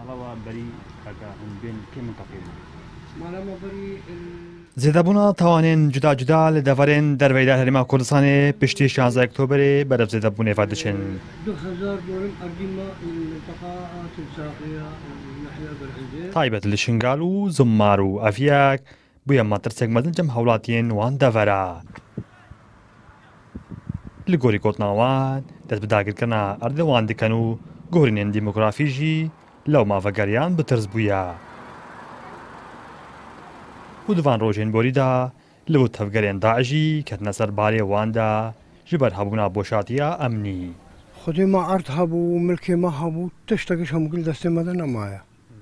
زێدەبوونا تاوانێن جودا جودا لە دەڤەرێن دەرەوەیدا هەرێما کوردستانê پشتی 16 ئۆکتۆبرê بەرەو زێدەبوونێڤە دەچن. تایبەت لە شنگال و زمار و ئەڤیەک بووە ماترسێک مەزنجەم هەوڵاتیên wan دەڤەرە. li gorî gotnawan dest bi dagirkirina erdê wan dikin û guhrînên dîmografî jî lew mavegeriyan bi tirz bûye. û di van rojên borî de li bo tevgerên Daişî ketine ser barê wan de ji ber hebûna boşatiya emnî. Xwedê me erd hebû, milkê me hebû, tiştekî hemûkî li destê me de nemaye.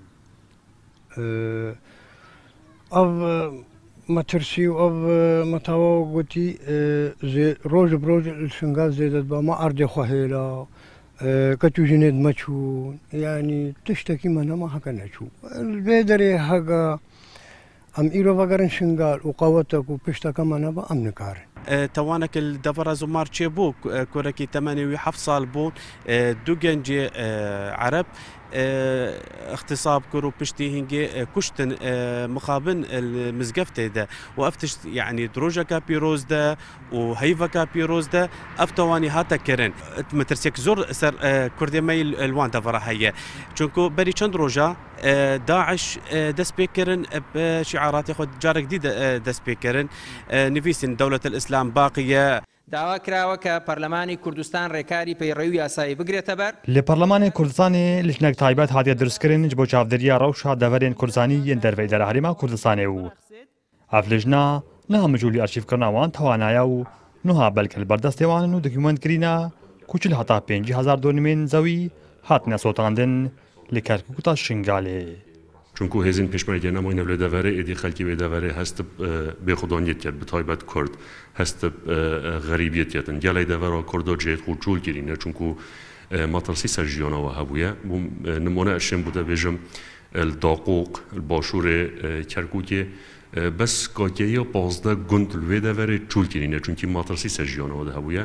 Ev مترسی و او متوا گویی روز بروز شنگال زیاد با ما ارد خواهیلا کتوجنید مچون یعنی تشتکی من ما هکنه چو البدری هجا ام ایرو وگرن شنگال و قوتک و پشتک من با امن کارن. توانك الدفرة زمار تشيبوك كوركي 87 سال بون دو جنجي عرب اغتصاب كرو بشتي هنجي كشتن مقابن المزقفتة ده وافتش يعني دروجا كابيروز ده وهيفا كابيروز ده افتواني هاتا كرن مترسيك زور سر كردي ميل الوان دفرة هي چونكو بري چند روجا داعش دست بيكرن بشعارات خود جارك جديد دست بيكرن نفيسن دولة الإسلام باقية. داوا کراوە کە پەرلەمانی کوردستان ڕێکاری پەیڕەوی یاسایی بگرێتە بەر. لە پەرلەمانی کوردستانê لژنێک تایبەت هاتیە دروستکردن ji bo çavdêriya rewşa deverên Kurdistanî yên derveyî dera herêma Kurdistanê û ev lijna niha mijûlî arşîvkirina wan tewanaye û niha belke li berdestê wan in û dokûmentkirîna ku çil heta 50,000 donîmên zewî hatine sotandin li Kerkûk ta Şingalê. چونکو هزین پشمرگی نمای نبله دوره ایدی خلکی به دوره هست به خدانیت کرد به تایبت کرد هست غریبیت کردن گلی دوره کرد جهت خود جول کردن چونکو مطرسی سرجیانا و هبویه نمونه اشم بوده بجم الداقوق الباشور کرکوکی بس کاکیه 15 گند لوی دوره جول کردن چونکی مطرسی سرجیانا و هبویه.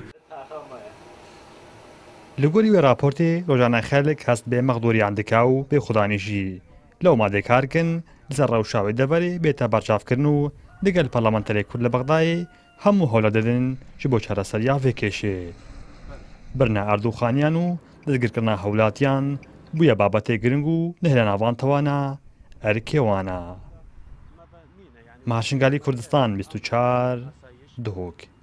لگوری و راپورتی روزانه خلک هست به مقدوری اندکاو به خدانیشی. لو مادێ کارکن لەسەر ڕەوشاوی دەڤەرێ بێتە بەرچاوکردن و لەگەڵ پەرلەمانتەرێک کورد لە بەغدایê هەموو هەوڵە دەدەن ji بۆ چارەسەریا vê kêşê. Birina erdûxaniyan û destgirkirina hewlatiyan bûye babetê giring û nihêla navan tewana erkê wan e. Meha Şingalî Kurdistan 24 Duhok.